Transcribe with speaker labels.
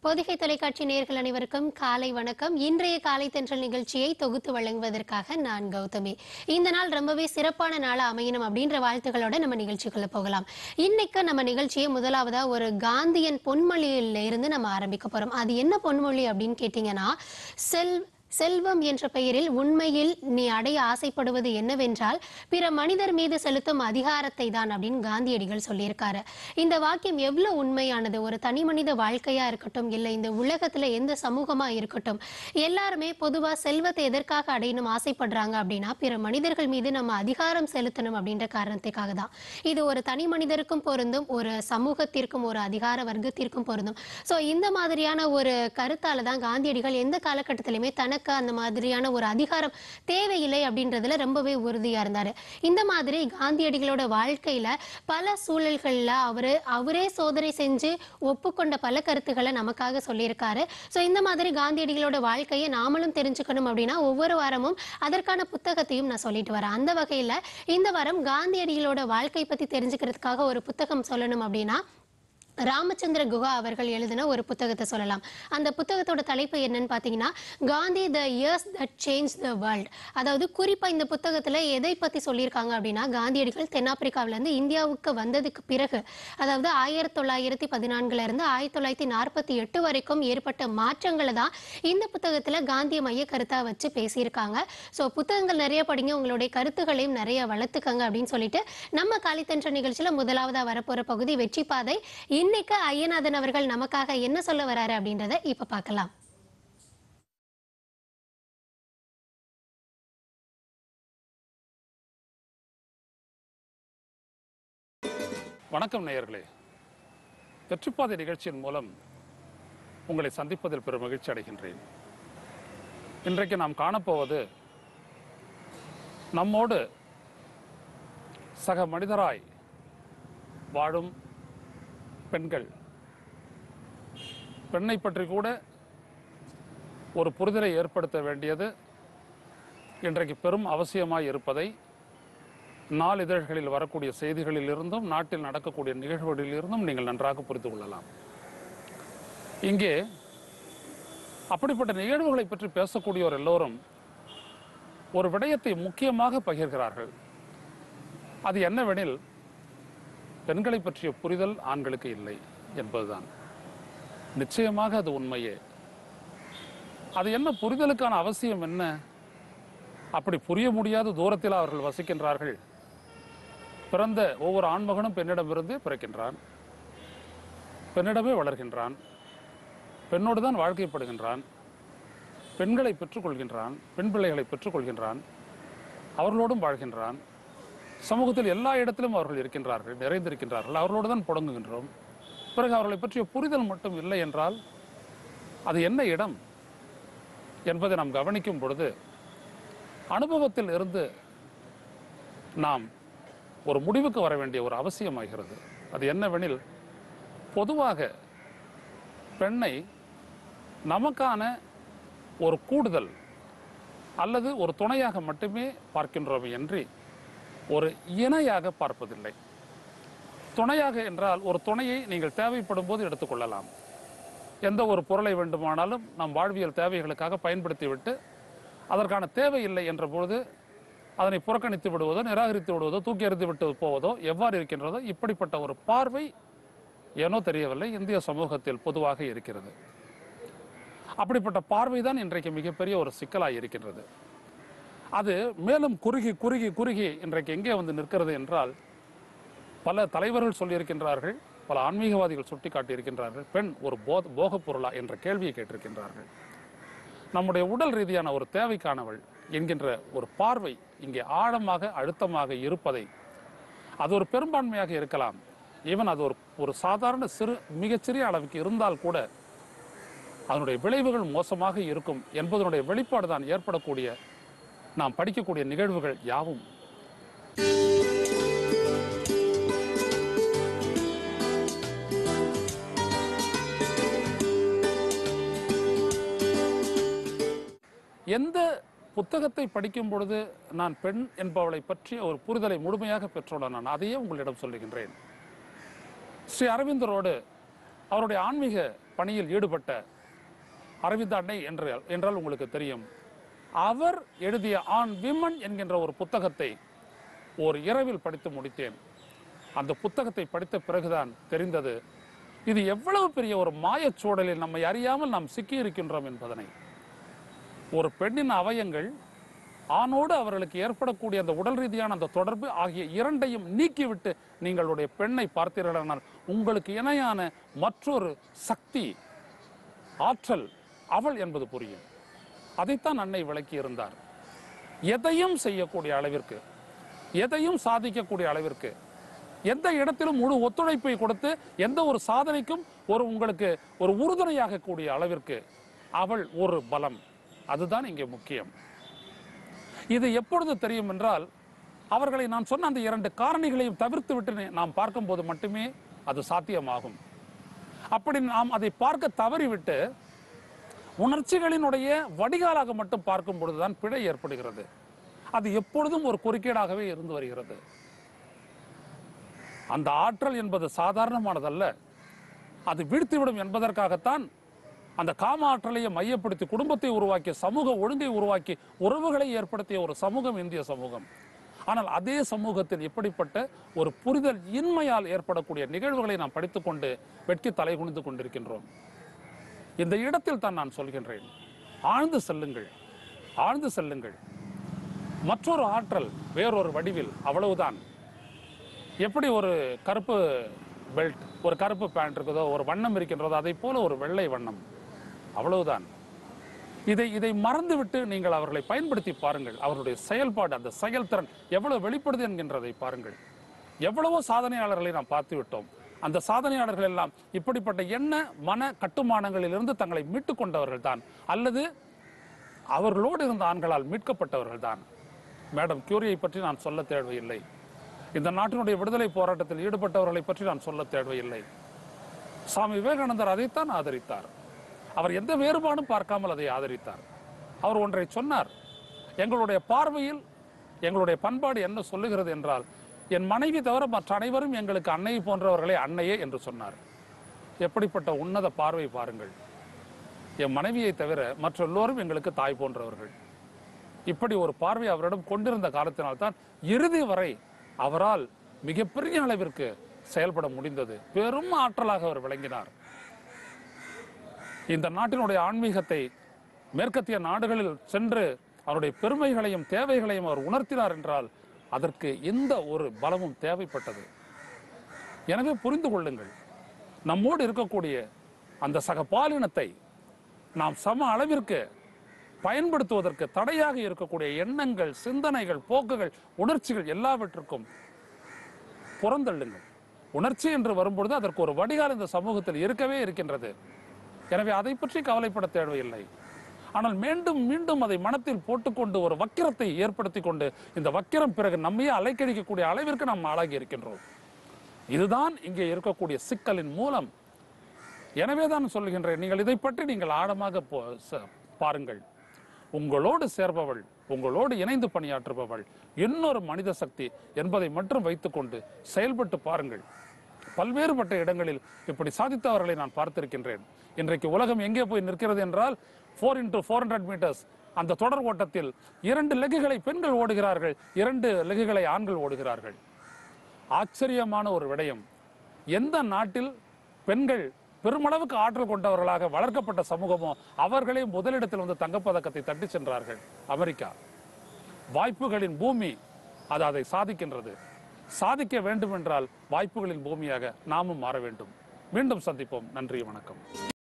Speaker 1: பொதிகை தொலைக்காட்சி நேயர்கள் அனைவருக்கும் காலை வணக்கம். இன்றைய காலை தென்றல் நிகழ்ச்சியை தொகுத்து வழங்குவதற்காக நான் கௌதமி. இந்த நாள் ரொம்பவே சிறப்பான நாளா அமையணும் அப்படின்ற வாழ்த்துக்களோட நம்ம நிகழ்ச்சிக்குள்ள போகலாம். இன்னைக்கு நம்ம நிகழ்ச்சியை முதலாவதா ஒரு காந்தியன் பொன்மொழியில இருந்து நம்ம ஆரம்பிக்க போறோம். அது என்ன பொன்மொழி அப்படின்னு கேட்டீங்கன்னா, செல்வம் என்ற பெயரில் உண்மையில் நீ அடைய ஆசைப்படுவது என்னவென்றால் பிற மனிதர் மீது செலுத்தும் அதிகாரத்தை தான் அப்படின்னு காந்தியடிகள் சொல்லியிருக்காரு. இந்த வாக்கியம் எவ்வளவு உண்மையானது. ஒரு தனி மனித வாழ்க்கையா இருக்கட்டும், இல்லை இந்த உலகத்துல எந்த சமூகமா இருக்கட்டும், எல்லாருமே பொதுவா செல்வத்தை எதற்காக அடையணும் ஆசைப்படுறாங்க அப்படின்னா பிற மனிதர்கள் மீது நம்ம அதிகாரம் செலுத்தணும் அப்படின்ற காரணத்துக்காக தான். இது ஒரு தனி மனிதருக்கும் பொருந்தும், ஒரு சமூகத்திற்கும் ஒரு அதிகார வர்க்கத்திற்கும் பொருந்தும். ஸோ இந்த மாதிரியான ஒரு கருத்தால தான் காந்தியடிகள் எந்த காலகட்டத்திலுமே தனக்கு அந்த மாதிரியான ஒரு அதிகாரம் தேவையில்லை அப்படின்றதுல ரொம்பவே உறுதியா இருந்தாரு. இந்த மாதிரி காந்தியடிகளோட வாழ்க்கையில பல சூழல்கள்ல அவரே சோதனை செஞ்சு ஒப்புக்கொண்ட பல கருத்துக்களை நமக்காக சொல்லியிருக்காரு. ஸோ இந்த மாதிரி காந்தியடிகளோட வாழ்க்கையை நாமளும் தெரிஞ்சுக்கணும் அப்படின்னா ஒவ்வொரு வாரமும் அதற்கான புத்தகத்தையும் நான் சொல்லிட்டு வரேன். அந்த வகையில இந்த வாரம் காந்தியடிகளோட வாழ்க்கை பத்தி தெரிஞ்சுக்கிறதுக்காக ஒரு புத்தகம் சொல்லணும் அப்படின்னா ராமச்சந்திர குஹா அவர்கள் எழுதின ஒரு புத்தகத்தை சொல்லலாம். அந்த புத்தகத்தோட தலைப்பு என்னன்னு பார்த்தீங்கன்னா, Gandhi the years that change the world. அதாவது குறிப்பா இந்த புத்தகத்துல எதை பத்தி சொல்லியிருக்காங்க அப்படின்னா, காந்தியடிகள் தென்னாப்பிரிக்காவில இருந்து இந்தியாவுக்கு வந்ததுக்கு பிறகு, அதாவது 1914 இருந்து 1948 வரைக்கும் ஏற்பட்ட மாற்றங்களை தான் இந்த புத்தகத்துல காந்திய மைய கருத்தா வச்சு பேசியிருக்காங்க. ஸோ புத்தகங்கள் நிறைய படிங்க, உங்களுடைய கருத்துக்களையும் நிறைய வளர்த்துக்கங்க அப்படின்னு சொல்லிட்டு நம்ம காலைத்தென்ற நிகழ்ச்சியில முதலாவதா வரப்போற பகுதி வெற்றி பாதை. இன்னைக்கு ஐயநாதன் அவர்கள் நமக்காக என்ன சொல்ல வராரு அப்படின்றத இப்ப பார்க்கலாம்.
Speaker 2: வணக்கம் நேயர்களே. வெற்றிப்பாதை நிகழ்ச்சியின் மூலம் உங்களை சந்திப்பதில் பெரும் மகிழ்ச்சி அடைகின்றேன். இன்றைக்கு நாம் காணப்போவது நம்மோடு சக மனிதராய் வாழும் பெண்கள். பெண்ணை பற்றி கூட ஒரு புரிதலை ஏற்படுத்த வேண்டியது இன்றைக்கு பெரும் அவசியமாய் இருப்பதை நாளிதழ்களில் வரக்கூடிய செய்திகளில் இருந்தும் நாட்டில் நடக்கக்கூடிய நிகழ்வுகளில் இருந்தும் நீங்கள் நன்றாக புரிந்து கொள்ளலாம். இங்கே அப்படிப்பட்ட நிகழ்வுகளை பற்றி பேசக்கூடியோர் எல்லோரும் ஒரு விடயத்தை முக்கியமாக பகிர்கிறார்கள். அது என்னவெனில், பெண்களை பற்றிய புரிதல் ஆண்களுக்கு இல்லை என்பதுதான். நிச்சயமாக அது உண்மையே. அது என்ன புரிதலுக்கான அவசியம் என்ன? அப்படி புரிய முடியாத தூரத்தில் அவர்கள் வசிக்கின்றார்கள். பிறந்த ஒவ்வொரு ஆண்மகனும் பெண்ணிடமிருந்து பிறக்கின்றான், பெண்ணிடமே வளர்கின்றான், பெண்ணோடு தான் வாழ்க்கைப்படுகின்றான், பெண்களை பெற்றுக்கொள்கின்றான், பெண் பிள்ளைகளை பெற்றுக்கொள்கின்றான், அவர்களோடும் வாழ்கின்றான். சமூகத்தில் எல்லா இடத்திலும் அவர்கள் இருக்கின்றார்கள், நிறைந்திருக்கின்றார்கள், அவர்களோடு தான் புடங்குகின்றோம். பிறகு அவர்களை பற்றிய புரிதல் மட்டும் இல்லை என்றால் அது என்ன இடம் என்பதை நாம் கவனிக்கும் பொழுது அனுபவத்தில் இருந்து நாம் ஒரு முடிவுக்கு வர வேண்டிய ஒரு அவசியமாகிறது. அது என்னவெனில், பொதுவாக பெண்ணை நமக்கான ஒரு கூடுதல் அல்லது ஒரு துணையாக மட்டுமே பார்க்கின்றோமே என்று ஒரு இணையாக பார்ப்பதில்லை. துணையாக என்றால் ஒரு துணையை நீங்கள் தேவைப்படும் போது எடுத்துக்கொள்ளலாம். எந்த ஒரு பொருளை வேண்டுமானாலும் நம் வாழ்வியல் தேவைகளுக்காக பயன்படுத்திவிட்டு அதற்கான தேவையில்லை என்ற பொழுது அதனை புறக்கணித்து விடுவதோ, நிராகரித்து விடுவதோ, தூக்கி எறிந்து விட்டு போவதோ எவ்வாறு இருக்கின்றதோ, இப்படிப்பட்ட ஒரு பார்வை ஏனோ தெரியவில்லை இந்திய சமூகத்தில் பொதுவாக இருக்கிறது. அப்படிப்பட்ட பார்வை தான் இன்றைக்கு மிகப்பெரிய ஒரு சிக்கலாய் இருக்கின்றது. அது மேலும் குறுகி குறுகி குறுகி இன்றைக்கு எங்கே வந்து நிற்கிறது என்றால், பல தலைவர்கள் சொல்லியிருக்கின்றார்கள், பல ஆன்மீகவாதிகள் சுட்டி காட்டியிருக்கின்றார்கள், பெண் ஒரு போகப் பொருளா என்ற கேள்வியை கேட்டிருக்கின்றார்கள். நம்முடைய உடல் ரீதியான ஒரு தேவைக்கானவள் என்கின்ற ஒரு பார்வை இங்கே ஆழமாக அழுத்தமாக இருப்பதை, அது ஒரு பெரும்பான்மையாக இருக்கலாம், ஈவன் அது ஒரு சாதாரண மிகச்சிறிய அளவுக்கு இருந்தால் கூட அதனுடைய விளைவுகள் மோசமாக இருக்கும் என்பதனுடைய வெளிப்பாடு தான் ஏற்படக்கூடிய நாம் படிக்கக்கூடிய நிகழ்வுகள் யாவும். எந்த புத்தகத்தை படிக்கும் பொழுது நான் பெண் என்பவளை பற்றிய ஒரு புரிதலை முழுமையாக பெற்றுள்ள நான் அதையே உங்களிடம் சொல்லுகின்றேன். ஸ்ரீ அரவிந்தரோடு அவருடைய ஆன்மீக பணியில் ஈடுபட்ட அரவிந்த அன்னை என்றால் உங்களுக்கு தெரியும். அவர் எழுதிய ஆன் விமன் என்கின்ற ஒரு புத்தகத்தை ஒரு இரவில் படித்து முடித்தேன். அந்த புத்தகத்தை படித்த பிறகுதான் தெரிந்தது இது எவ்வளவு பெரிய ஒரு மாயச்சூழலில் நம்மை அறியாமல் நாம் சிக்கி இருக்கின்றோம் என்பதனை. ஒரு பெண்ணின் அவயங்கள் ஆணோடு அவர்களுக்கு ஏற்படக்கூடிய அந்த உடல் ரீதியான அந்த தொடர்பு ஆகிய இரண்டையும் நீக்கிவிட்டு நீங்களுடைய பெண்ணை பார்த்தீர்களானால் உங்களுக்கு இணையான மற்றொரு சக்தி, ஆற்றல் அவள் என்பது புரியும். அதைத்தான் அன்னை விளக்கி இருந்தார். எதையும் செய்யக்கூடிய அளவிற்கு, எதையும் சாதிக்கக்கூடிய அளவிற்கு, எந்த இடத்திலும் முழு ஒத்துழைப்பை கொடுத்து எந்த ஒரு சாதனைக்கும் உங்களுக்கு ஒரு உறுதுணையாக கூடிய அளவிற்கு அவள் ஒரு பலம். அதுதான் இங்கே முக்கியம். இது எப்பொழுது தெரியும் என்றால், அவர்களை நான் சொன்ன அந்த 2 காரணிகளையும் தவிர்த்து விட்டு நாம் பார்க்கும்போது மட்டுமே அது சாத்தியமாகும். அப்படி நாம் அதை பார்க்க தவறிவிட்டு உணர்ச்சிகளினுடைய வடிகாலாக மட்டும் பார்க்கும் பொழுதுதான் பிழை ஏற்படுகிறது. அது எப்பொழுதும் ஒரு குறுக்கீடாகவே இருந்து வருகிறது. அந்த ஆற்றல் என்பது சாதாரணமானதல்ல. அது வீழ்த்திவிடும் என்பதற்காகத்தான் அந்த காம ஆற்றலையை மையப்படுத்தி குடும்பத்தை உருவாக்கி, சமூக ஒழுங்கை உருவாக்கி, உறவுகளை ஏற்படுத்திய ஒரு சமூகம் இந்திய சமூகம். ஆனால் அதே சமூகத்தில் இப்படிப்பட்ட ஒரு புரிதல் இன்மையால் ஏற்படக்கூடிய நிகழ்வுகளை நாம் படித்துக்கொண்டு வெட்கி தலை குனிந்து கொண்டிருக்கின்றோம். இந்த இடத்தில் தான் நான் சொல்கின்றேன், ஆழ்ந்து செல்லுங்கள், ஆழ்ந்து செல்லுங்கள். மற்றொரு ஆற்றல் வேறொரு வடிவில், அவ்வளவுதான். எப்படி ஒரு கருப்பு பெல்ட், ஒரு கருப்பு பேண்ட் இருக்குதோ, ஒரு வண்ணம் இருக்கின்றதோ, அதை போல ஒரு வெள்ளை வண்ணம், அவ்வளவுதான். இதை மறந்துவிட்டு நீங்கள் அவர்களை பயன்படுத்தி பாருங்கள். அவர்களுடைய செயல்பாடு, அந்த செயல்திறன் எவ்வளவு வெளிப்படுது என்கின்றதை பாருங்கள். எவ்வளவோ சாதனையாளர்களை நாம் பார்த்து விட்டோம். அந்த சாதனையாளர்கள் எல்லாம் இப்படிப்பட்ட எண்ண மன கட்டுமானங்களிலிருந்து தங்களை மீட்டுக் கொண்டவர்கள் தான், அல்லது அவர்களோடு இருந்த ஆண்களால் மீட்கப்பட்டவர்கள் தான். மேடம் கியூரியை பற்றி நான் சொல்ல தேவையில்லை. இந்த நாட்டினுடைய விடுதலை போராட்டத்தில் ஈடுபட்டவர்களை பற்றி நான் சொல்ல தேவையில்லை. சுவாமி விவேகானந்தர் அதைத்தான் ஆதரித்தார். அவர் எந்த வேறுபாடும் பார்க்காமல் அதை ஆதரித்தார். அவர் ஒன்றை சொன்னார், எங்களுடைய பார்வையில் எங்களுடைய பண்பாடு என்ன சொல்லுகிறது என்றால், என் மனைவி தவிர மற்ற அனைவரும் எங்களுக்கு அன்னை போன்றவர்களே அன்னையே என்று சொன்னார். எப்படிப்பட்ட உன்னத பார்வை பாருங்கள். என் மனைவியை தவிர மற்ற எல்லோரும் எங்களுக்கு தாய் போன்றவர்கள். இப்படி ஒரு பார்வை அவரிடம் கொண்டிருந்த காலத்தினால்தான் இறுதி வரை அவரால் மிகப்பெரிய அளவிற்கு செயல்பட முடிந்தது. பெரும் ஆற்றலாக அவர் விளங்கினார். இந்த நாட்டினுடைய ஆன்மீகத்தை மேற்கத்திய நாடுகளில் சென்று அவருடைய பெருமைகளையும் தேவைகளையும் அவர் உணர்த்தினார் என்றால் அதற்கு எந்த ஒரு பலமும் தேவைப்பட்டது. எனவே புரிந்து கொள்ளுங்கள், நம்மோடு இருக்கக்கூடிய அந்த சக பாலினத்தை நாம் சம அளவிற்கு பயன்படுத்துவதற்கு தடையாக இருக்கக்கூடிய எண்ணங்கள், சிந்தனைகள், போக்குகள், உணர்ச்சிகள் எல்லாவற்றுக்கும் புறந்தள்ளுங்கள். உணர்ச்சி என்று வரும்பொழுது அதற்கு ஒரு வடிகால் இந்த சமூகத்தில் இருக்கவே இருக்கின்றது. எனவே அதை பற்றி கவலைப்பட தேவையில்லை. ஆனால் மீண்டும் மீண்டும் அதை மனத்தில் போட்டுக்கொண்டு ஒரு வக்கிரத்தை ஏற்படுத்தி கொண்டு இந்த வக்கிரம் பிறகு நம்மையே அலைக்கழிக்கக்கூடிய அளவிற்கு நாம் ஆளாகி இருக்கின்றோம். இதுதான் இங்கே இருக்கக்கூடிய சிக்கலின் மூலம். எனவே தான் சொல்கின்றேன், நீங்கள் இதை பற்றி நீங்கள் ஆழமாக பாருங்கள். உங்களோடு சேர்பவள், உங்களோடு இணைந்து பணியாற்றுபவள் இன்னொரு மனித சக்தி என்பதை மட்டும் வைத்துக்கொண்டு செயல்பட்டு பாருங்கள். பல்வேறுபட்ட இடங்களில் இப்படி சாதித்தவர்களை நான் பார்த்திருக்கின்றேன். இன்றைக்கு உலகம் எங்கே போய் நிற்கிறது என்றால் 4x400 மீட்டர்ஸ் அந்த தொடர் ஓட்டத்தில் 2 லெக்குகளை பெண்கள் ஓடுகிறார்கள், 2 லெக்குகளை ஆண்கள் ஓடுகிறார்கள். ஆச்சரியமான ஒரு விடயம். எந்த நாட்டில் பெண்கள் பெருமளவுக்கு ஆற்றல் கொண்டவர்களாக வளர்க்கப்பட்ட சமூகமோ அவர்களே முதலிடத்தில் வந்து தங்கப்பதக்கத்தை தட்டி சென்றார்கள். அமெரிக்கா. வாய்ப்புகளின் பூமி அது அதை சாதிக்கின்றது. சாதிக்க வேண்டும் என்றால் வாய்ப்புகளின் பூமியாக நாமும் மாற வேண்டும். மீண்டும் சந்திப்போம். நன்றி, வணக்கம்.